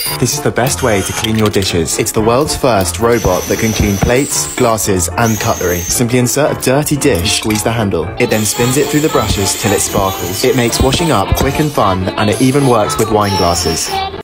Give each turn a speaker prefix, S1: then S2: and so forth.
S1: This is the best way to clean your dishes. It's the world's first robot that can clean plates, glasses and cutlery. Simply insert a dirty dish, squeeze the handle. It then spins it through the brushes till it sparkles. It makes washing up quick and fun, and it even works with wine glasses.